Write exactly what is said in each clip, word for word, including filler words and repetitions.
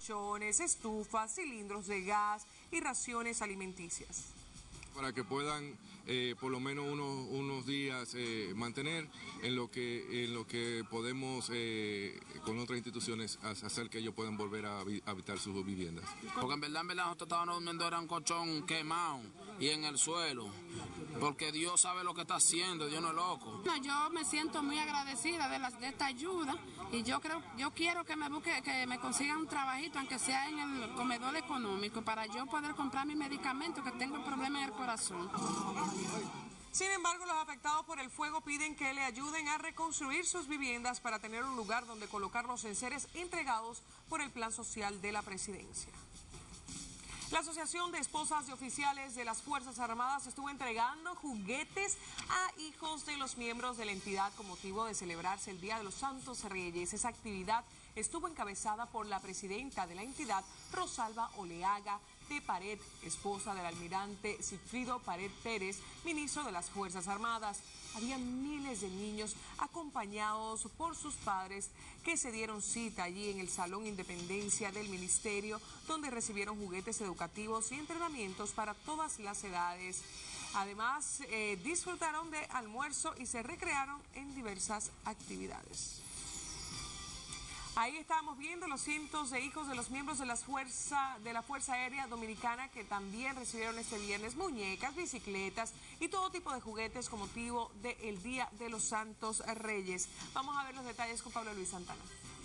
colchones, estufas, cilindros de gas y raciones alimenticias. Para que puedan eh, por lo menos unos, unos días eh, mantener en lo que, en lo que podemos eh, con otras instituciones hacer que ellos puedan volver a habitar sus viviendas. Porque en verdad, en verdad nosotros estábamos durmiendo en un colchón quemado y en el suelo, porque Dios sabe lo que está haciendo, Dios no es loco. No, yo me siento muy agradecida de, la, de esta ayuda y yo creo, yo quiero que me busque, que me consigan un trabajito, aunque sea en el comedor económico, para yo poder comprar mis medicamentos, que tengo un problema en el corazón. Sin embargo, los afectados por el fuego piden que le ayuden a reconstruir sus viviendas para tener un lugar donde colocar los enseres entregados por el Plan Social de la Presidencia. La Asociación de Esposas de Oficiales de las Fuerzas Armadas estuvo entregando juguetes a hijos de los miembros de la entidad con motivo de celebrarse el Día de los Santos Reyes. Esa actividad estuvo encabezada por la presidenta de la entidad, Rosalba Oleaga de Pared, esposa del almirante Sigfrido Pared Pérez, ministro de las Fuerzas Armadas. Había miles de niños acompañados por sus padres que se dieron cita allí en el Salón Independencia del Ministerio, donde recibieron juguetes educativos y entrenamientos para todas las edades. Además, eh, disfrutaron de almuerzo y se recrearon en diversas actividades. Ahí estábamos viendo los cientos de hijos de los miembros de, las fuerza, de la Fuerza Aérea Dominicana que también recibieron este viernes muñecas, bicicletas y todo tipo de juguetes con motivo del Día de los Santos Reyes. Vamos a ver los detalles con Pablo Luis Santana.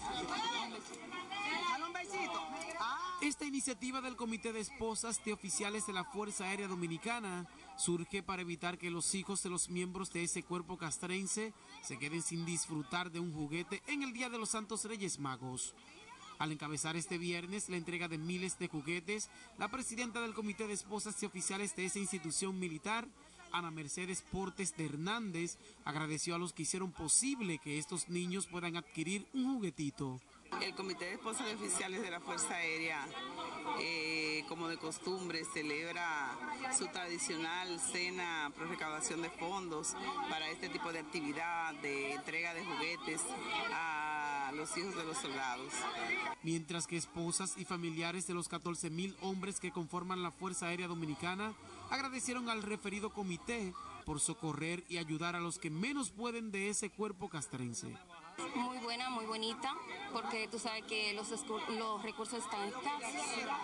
Esta iniciativa del Comité de Esposas de Oficiales de la Fuerza Aérea Dominicana surge para evitar que los hijos de los miembros de ese cuerpo castrense se queden sin disfrutar de un juguete en el Día de los Santos Reyes Magos. Al encabezar este viernes la entrega de miles de juguetes, la presidenta del Comité de Esposas y Oficiales de esa institución militar, Ana Mercedes Portes de Hernández, agradeció a los que hicieron posible que estos niños puedan adquirir un juguetito. El Comité de Esposas y Oficiales de la Fuerza Aérea, eh, como de costumbre, celebra su tradicional cena por recaudación de fondos para este tipo de actividad de entrega de juguetes a los hijos de los soldados. Mientras que esposas y familiares de los catorce mil hombres que conforman la Fuerza Aérea Dominicana agradecieron al referido comité por socorrer y ayudar a los que menos pueden de ese cuerpo castrense. Muy buena, muy bonita, porque tú sabes que los, los recursos están escasos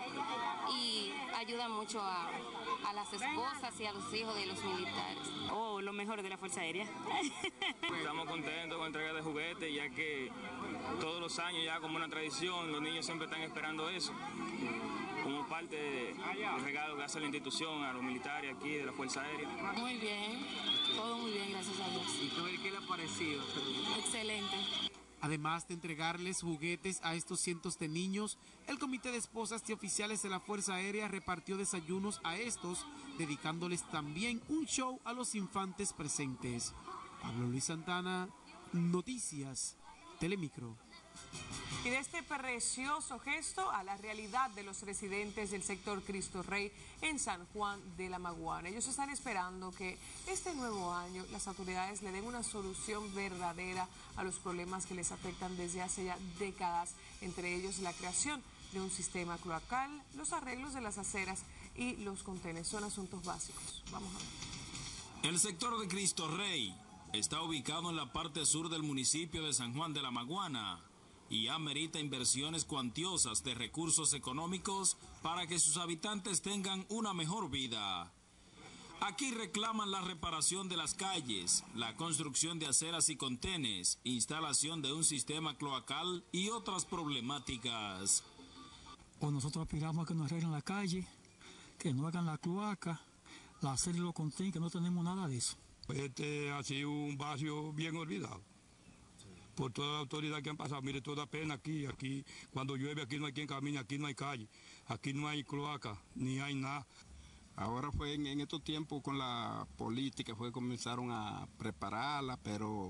y ayudan mucho a, a las esposas y a los hijos de los militares. Oh, lo mejor de la Fuerza Aérea. Estamos contentos con la entrega de juguetes, ya que todos los años, ya como una tradición, los niños siempre están esperando eso, como parte del regalo que hace la institución a los militares aquí de la Fuerza Aérea. Muy bien, todo muy bien, gracias a Dios. ¿Y qué le ha parecido? Excelente. Además de entregarles juguetes a estos cientos de niños, el Comité de Esposas y Oficiales de la Fuerza Aérea repartió desayunos a estos, dedicándoles también un show a los infantes presentes. Pablo Luis Santana, Noticias, Telemicro. Y de este precioso gesto a la realidad de los residentes del sector Cristo Rey en San Juan de la Maguana. Ellos están esperando que este nuevo año las autoridades le den una solución verdadera a los problemas que les afectan desde hace ya décadas, entre ellos la creación de un sistema cloacal, los arreglos de las aceras y los contenes. Son asuntos básicos. Vamos a ver. El sector de Cristo Rey está ubicado en la parte sur del municipio de San Juan de la Maguana y amerita inversiones cuantiosas de recursos económicos para que sus habitantes tengan una mejor vida. Aquí reclaman la reparación de las calles, la construcción de aceras y contenes, instalación de un sistema cloacal y otras problemáticas. O nosotros aspiramos a que nos arreglen la calle, que no hagan la cloaca, la acera y los contenes, que no tenemos nada de eso. Este ha sido un barrio bien olvidado por toda la autoridad que han pasado. Mire, toda pena aquí, aquí, cuando llueve aquí no hay quien camine, aquí no hay calle, aquí no hay cloaca, ni hay nada. Ahora fue en, en estos tiempos con la política, fue que comenzaron a prepararla, pero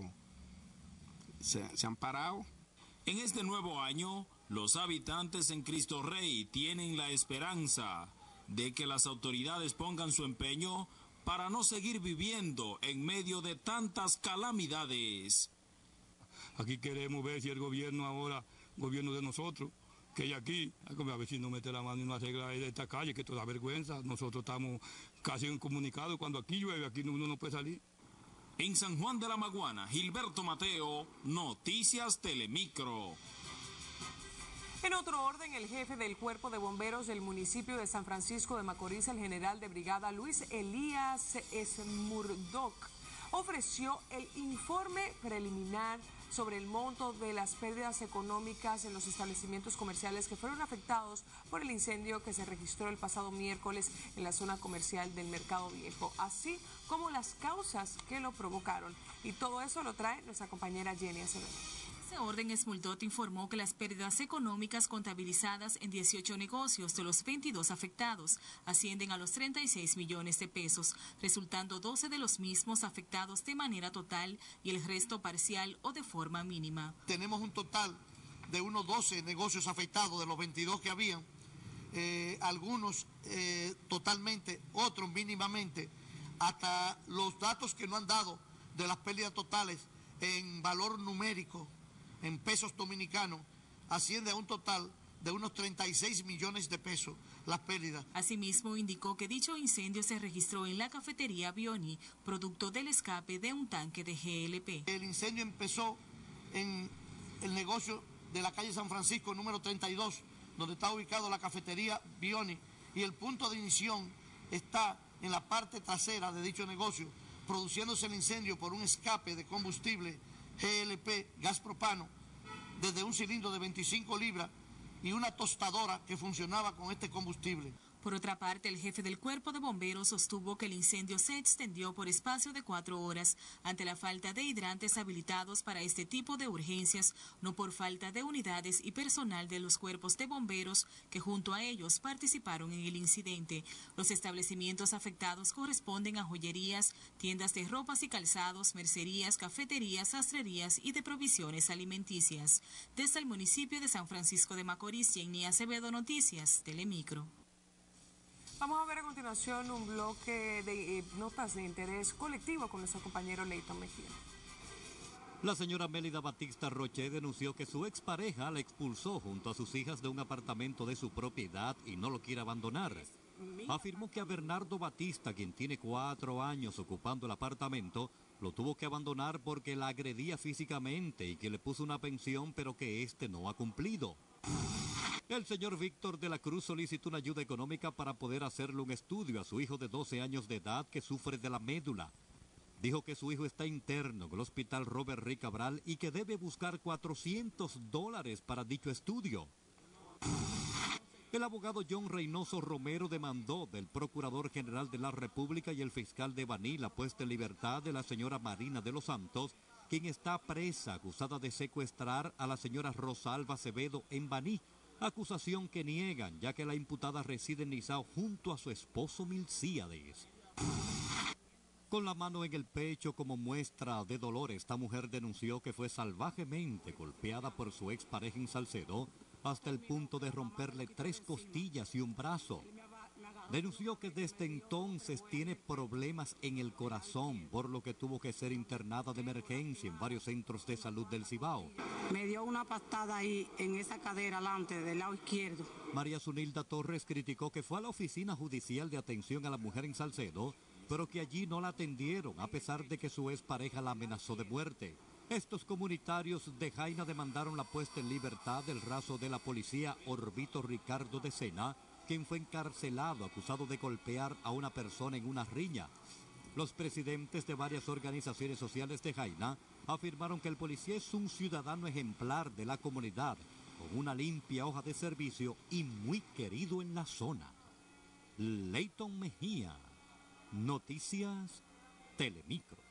se, se han parado. En este nuevo año, los habitantes en Cristo Rey tienen la esperanza de que las autoridades pongan su empeño para no seguir viviendo en medio de tantas calamidades. Aquí queremos ver si el gobierno ahora, gobierno de nosotros, que aquí, como a ver si no mete la mano y no arregla esta calle, que toda vergüenza. Nosotros estamos casi incomunicados. Cuando aquí llueve, aquí uno no puede salir. En San Juan de la Maguana, Gilberto Mateo, Noticias Telemicro. En otro orden, el jefe del Cuerpo de Bomberos del municipio de San Francisco de Macorís, el general de brigada Luis Elías Smurdock, ofreció el informe preliminar sobre el monto de las pérdidas económicas en los establecimientos comerciales que fueron afectados por el incendio que se registró el pasado miércoles en la zona comercial del Mercado Viejo, así como las causas que lo provocaron. Y todo eso lo trae nuestra compañera Jenny Acevedo. Ese orden, Smurdock informó que las pérdidas económicas contabilizadas en dieciocho negocios de los veintidós afectados ascienden a los treinta y seis millones de pesos, resultando doce de los mismos afectados de manera total y el resto parcial o de forma mínima. Tenemos un total de unos doce negocios afectados de los veintidós que habían, eh, algunos eh, totalmente, otros mínimamente, hasta los datos que no han dado de las pérdidas totales en valor numérico, en pesos dominicanos, asciende a un total de unos treinta y seis millones de pesos las pérdidas. Asimismo, indicó que dicho incendio se registró en la cafetería Bioni, producto del escape de un tanque de G L P. El incendio empezó en el negocio de la calle San Francisco, número treinta y dos, donde está ubicado la cafetería Bioni, y el punto de ignición está en la parte trasera de dicho negocio, produciéndose el incendio por un escape de combustible G L P, gas propano, desde un cilindro de veinticinco libras y una tostadora que funcionaba con este combustible. Por otra parte, el jefe del Cuerpo de Bomberos sostuvo que el incendio se extendió por espacio de cuatro horas ante la falta de hidrantes habilitados para este tipo de urgencias, no por falta de unidades y personal de los cuerpos de bomberos que junto a ellos participaron en el incidente. Los establecimientos afectados corresponden a joyerías, tiendas de ropas y calzados, mercerías, cafeterías, sastrerías y de provisiones alimenticias. Desde el municipio de San Francisco de Macorís, Jenny Acevedo, Noticias Telemicro. Vamos a ver a continuación un bloque de eh, notas de interés colectivo con nuestro compañero Leighton Mejía. La señora Mélida Batista Roche denunció que su expareja la expulsó junto a sus hijas de un apartamento de su propiedad y no lo quiere abandonar. Afirmó que a Bernardo Batista, quien tiene cuatro años ocupando el apartamento, lo tuvo que abandonar porque la agredía físicamente y que le puso una pensión, pero que éste no ha cumplido. El señor Víctor de la Cruz solicitó una ayuda económica para poder hacerle un estudio a su hijo de doce años de edad que sufre de la médula. Dijo que su hijo está interno en el hospital Robert Rey Cabral y que debe buscar cuatrocientos dólares para dicho estudio. El abogado John Reynoso Romero demandó del Procurador General de la República y el fiscal de Baní la puesta en libertad de la señora Marina de los Santos, quien está presa acusada de secuestrar a la señora Rosalba Acevedo en Baní, acusación que niegan ya que la imputada reside en Nizao junto a su esposo Milcíades. Con la mano en el pecho como muestra de dolor, esta mujer denunció que fue salvajemente golpeada por su expareja en Salcedo hasta el punto de romperle tres costillas y un brazo. Denunció que desde entonces tiene problemas en el corazón, por lo que tuvo que ser internada de emergencia en varios centros de salud del Cibao. Me dio una patada ahí en esa cadera delante del lado izquierdo. María Zunilda Torres criticó que fue a la Oficina Judicial de Atención a la Mujer en Salcedo, pero que allí no la atendieron a pesar de que su expareja la amenazó de muerte. Estos comunitarios de Jaina demandaron la puesta en libertad del raso de la policía Orbito Ricardo de Sena, quien fue encarcelado acusado de golpear a una persona en una riña. Los presidentes de varias organizaciones sociales de Jaina afirmaron que el policía es un ciudadano ejemplar de la comunidad, con una limpia hoja de servicio y muy querido en la zona. Leighton Mejía, Noticias Telemicro.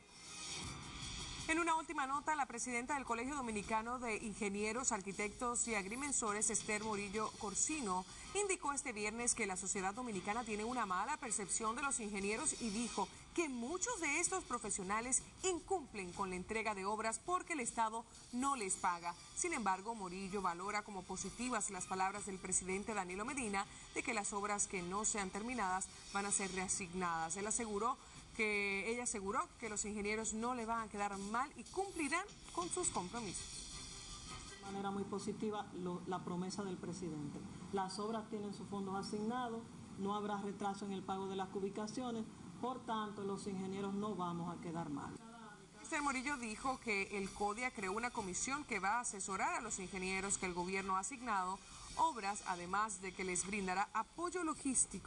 En una última nota, la presidenta del Colegio Dominicano de Ingenieros, Arquitectos y Agrimensores, Esther Morillo Corsino, indicó este viernes que la sociedad dominicana tiene una mala percepción de los ingenieros y dijo que muchos de estos profesionales incumplen con la entrega de obras porque el Estado no les paga. Sin embargo, Morillo valora como positivas las palabras del presidente Danilo Medina de que las obras que no sean terminadas van a ser reasignadas. Él aseguró que ella aseguró que los ingenieros no le van a quedar mal y cumplirán con sus compromisos. De manera muy positiva lo, la promesa del presidente. Las obras tienen sus fondos asignados, no habrá retraso en el pago de las ubicaciones, por tanto los ingenieros no vamos a quedar mal. Mister Morillo dijo que el CODIA creó una comisión que va a asesorar a los ingenieros que el gobierno ha asignado obras, además de que les brindará apoyo logístico.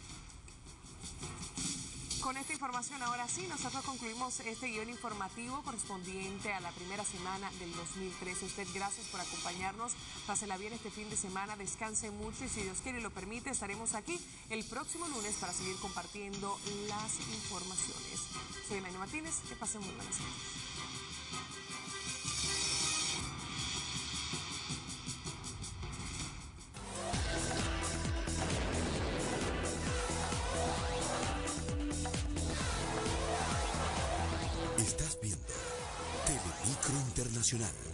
Con esta información, ahora sí, nosotros concluimos este guión informativo correspondiente a la primera semana del dos mil trece. Usted, gracias por acompañarnos. Pásela bien este fin de semana, descanse mucho y si Dios quiere y lo permite, estaremos aquí el próximo lunes para seguir compartiendo las informaciones. Soy Elaine Martínez, que pasen muy buenas noches. Estás viendo Telemicro Internacional.